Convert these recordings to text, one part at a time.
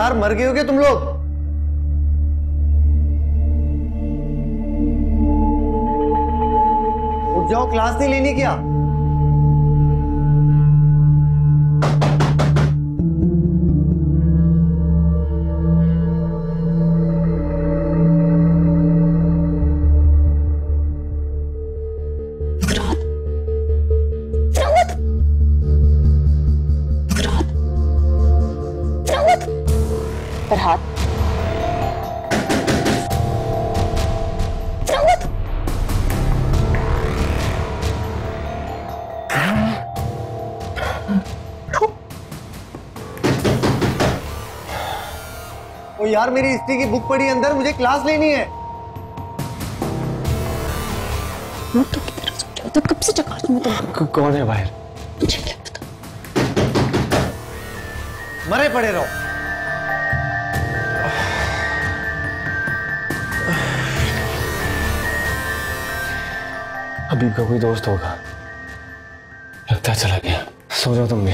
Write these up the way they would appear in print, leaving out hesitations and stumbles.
यार मर गए हो क्या तुम लोग? उठ जाओ, क्लास नहीं लेनी क्या? फरहाद, ओ यार मेरी हिस्ट्री की बुक पड़ी अंदर, मुझे क्लास लेनी है। तो किधर सो जाओ, तो कब से चकाचू में तुम? कौन है बाहर? मुझे क्या पता। मरे पड़े रहो। हबीब का कोई दोस्त होगा, लगता है चला गया। सो जाओ तुम भी।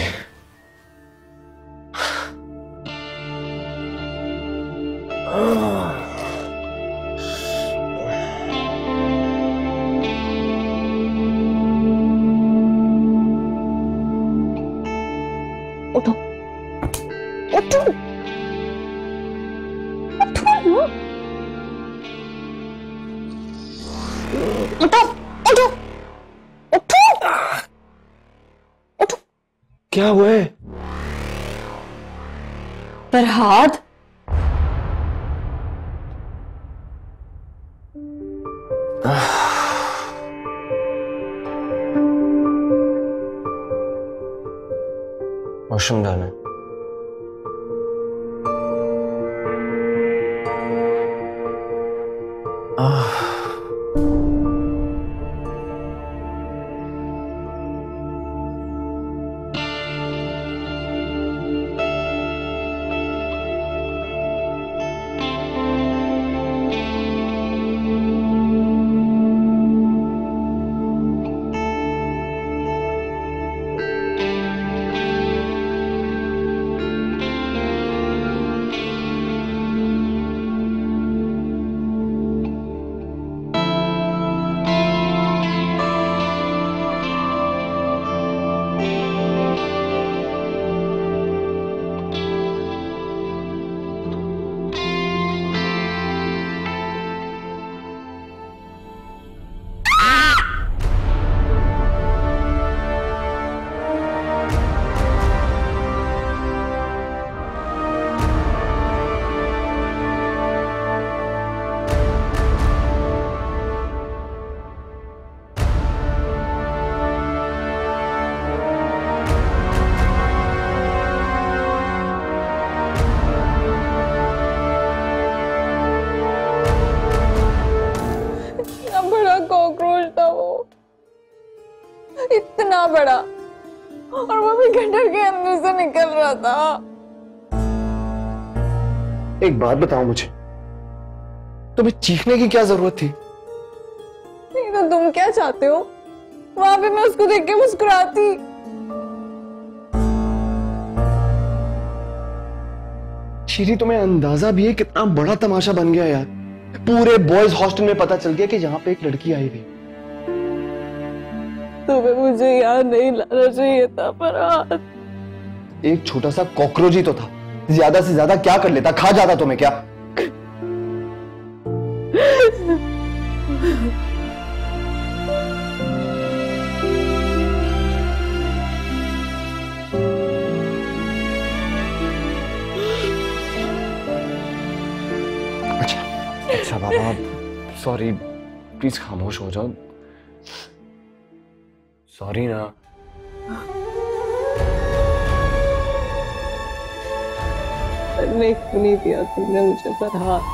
उठो उठो उठो उठो उठो उठो। क्या हुआ है? फरहाद, वॉशरूम जाना है। कॉकरोच था वो, इतना बड़ा, और वो भी गटर के अंदर से निकल रहा था। एक बात बताओ मुझे, तुम्हें चीखने की क्या जरूरत थी? नहीं तो तुम क्या चाहते हो? वहां पे मैं उसको देख के मुस्कुराती। शीरी, तुम्हें अंदाजा भी है कितना बड़ा तमाशा बन गया यार। पूरे बॉयज हॉस्टल में पता चल गया कि यहाँ पे एक लड़की आई हुई। तुम्हें मुझे यहाँ नहीं लाना चाहिए था फरहाद। एक छोटा सा कॉकरोच ही तो था, ज्यादा से ज्यादा क्या कर लेता? खा जाता तुम्हें क्या? अच्छा बाबा, सॉरी, प्लीज खामोश हो जाओ। सॉरी ना। नहीं दिया तुमने मुझे फरहाद।